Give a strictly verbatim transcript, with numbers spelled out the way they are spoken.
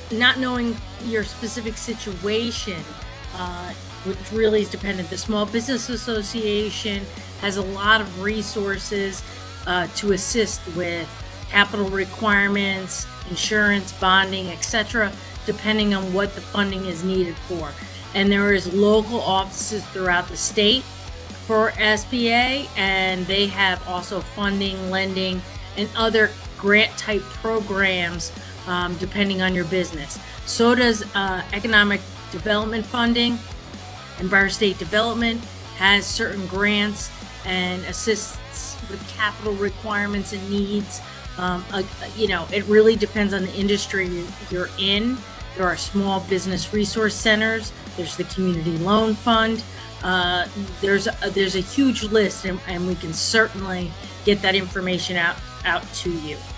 not knowing your specific situation, uh, which really is dependent. The Small Business Association has a lot of resources uh, to assist with capital requirements, insurance, bonding, et cetera, depending on what the funding is needed for. And there is local offices throughout the state for S B A, and they have also funding, lending, and other grant type programs um, depending on your business. So does uh, economic development funding. Empire State Development has certain grants and assists with capital requirements and needs. Um, uh, you know, it really depends on the industry you're in. There are small business resource centers. There's the Community Loan Fund. Uh, there's a, there's a huge list, and, and we can certainly get that information out out to you.